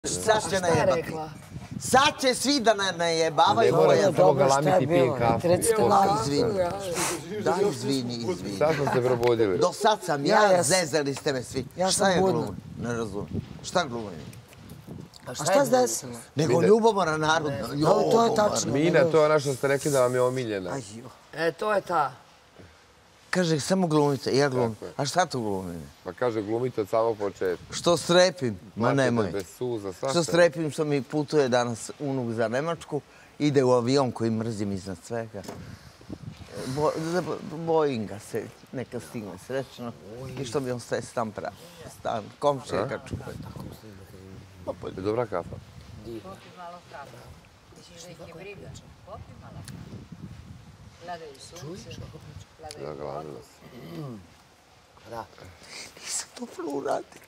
Sad će najebati. Sad će svi da najebavaju. Ne moram samo galamiti i pijem kafu. Daj, izvini. Sad smo se probudili. Do sad sam ja, zezali ste me svi. Šta je glumim? Ne razumijem. Šta glumim? A šta se desilo? Nego ljubomora narodna. To je tačno. Mina, to je ona što ste rekli da vam je omiljena. To je ta. Kaže, samo glumite, ja glumim. A šta to glumim? Pa kaže, glumite od samog početka. Što strepim? Ma nemoj. Bez suza, svašta. Što strepim, što mi putuje danas unuk za Nemačku, ide u avion koji mrzim iznad svega. Bojim ga se, neka stigne srećno. I što mi ostaje stan pravi. Stan, komšija ga čuva. Je dobra kafa? Popi malo kafe. Misliš da ih je briga? Popi malo. Gledaju sunce. Da, gladila sam. Da. Nisam dobro uradio.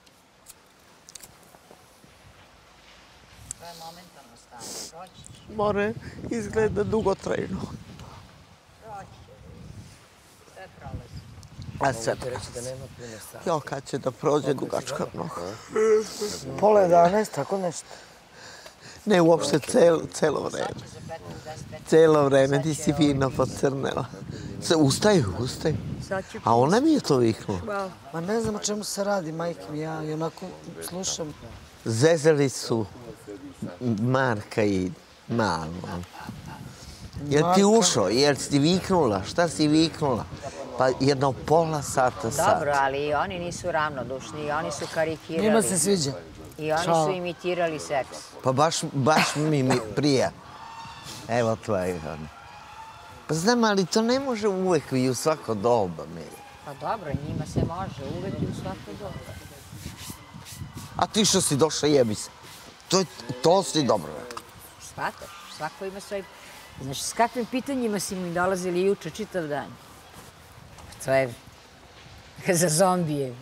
To je momentalno stanje. Proći će. More izgleda dugotrajno. Proći će. Sve prolazi. A sve Mogu ti reći da nema puno sati. Jo, kad će da prođe dugačka mnogo. Pola 11, tako nešto. Ne, uopšte celo vreme. Sad će za 15-10. Celo vreme ti si fino pocrnela. Ustaju. Sad će A ona mi je to viknula. Ma ne znam o čemu se radi, majke mi. Ja i onako slušam. Zezeli su Marka i Malu. Jel ti ušao? Jel si viknula? Šta si viknula? Pa jedno pola sata sad. Dobro, ali i oni nisu ravnodušni, i oni su karikirali. Njima se sviđa. I oni su imitirali seks. Pa baš mi prija. Evo tvoje. Pa znam, ali to ne može uvek i u svako doba, Miri. Pa dobro, njima se može uvek i u svako doba. A ti što si došla, jebi se. To si dobro. Shvataš, svako ima svoj... Znaš, s kakvim pitanjima si mi dolazili juče čitav dan? To je za zombije.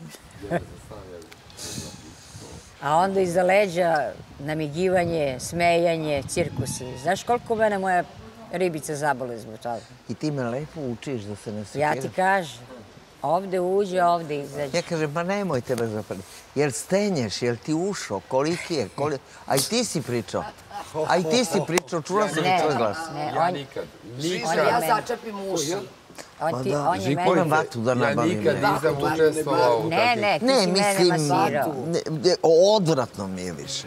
A onda iza leđa namigivanje, smejanje, cirkusi. Znaš koliko mene moja ribica zabole zbog toga? I ti me lepo učiš da se ne sekiraš. Ja ti kažem, ovde uđe, ovde izađe. Ja kažem, pa nemoj tebe zapaditi. Jel stenješ, jel ti ušao, koliki je, A i ti si pričao. Čula sam i tvoj glas. Ja nikad. Ja začepim uši. On je mene... Imam vatu da Ja nabavim. nikad nisam učestvovao u takvih. Ne, ti Ne, si mene mislim, masirao. odvratno mi je više.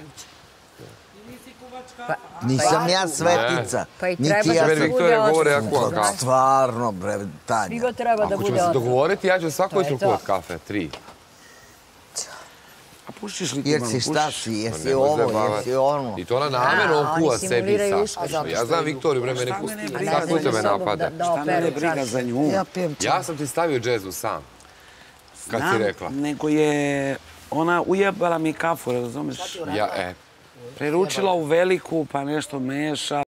Nisam ja svetica. Pa i niti treba ja da Jer sam- Viktorija bude govore osnovno. ako kafa. Stvarno, bre, Tanja. Svi go treba da Ako bude ćemo se osnovno. dogovoriti, ja ću svako To je jutro to. kuvat kafe, 3. A pušiš li ti Jer malo? si šta pušiš? si, jesi Nemoj ovo, zajebavati. jesi ono. I to ona namjerno on oni kuva sebi simuliraju sašmišno. uspeh. Ja znam Viktoriju, bre, mene Šta pusti. mene A briga? ne Svako znam te me za sobom napada. da Šta mene operu briga čašu. za nju? Ja pijem čaj. Ja sam ti stavio džezu sam. Kad si Znam, rekla. nego je ona ujebala mi kafu, razumeš? Ja, Preručila u veliku, pa nešto meša.